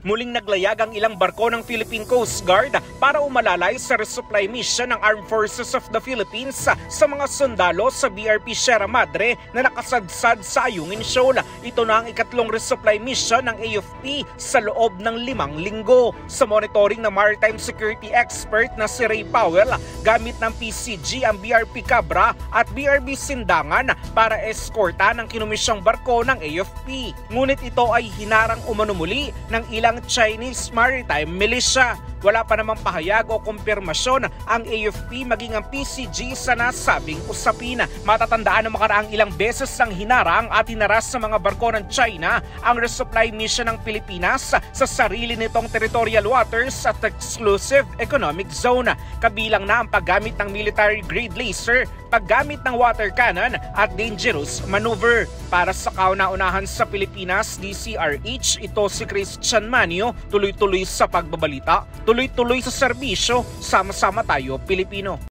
muling naglayag ang ilang barko ng Philippine Coast Guard para umalalay sa resupply mission ng Armed Forces of the Philippines sa mga sundalo sa BRP Sierra Madre na nakasadsad sa Ayungin Shoal. Ito na ang ikatlong resupply mission ng AFP sa loob ng 5 linggo. Sa monitoring ng maritime security expert na si Ray Powell, gamit ng PCG ang BRP Cabra at BRB Sindangan para eskorta ng kinumisyong barko ng AFP. Ngunit ito ay hinarang umano muli ng ilang Chinese maritime militia. Wala pa namang pahayag o kumpirmasyon ang AFP maging ang PCG sa nasabing usapin. Matatandaan na makaraang ilang beses ang hinarang at hinaras sa mga barko ng China ang resupply mission ng Pilipinas sa sarili nitong territorial waters at exclusive economic zone. Kabilang na ang paggamit ng military-grade laser, paggamit ng water cannon at dangerous maneuver. Para sa kauna-unahan sa Pilipinas, DCRH, ito si Christian Manio, tuloy-tuloy sa pagbabalita, tuloy-tuloy sa serbisyo, sama-sama tayo Pilipino.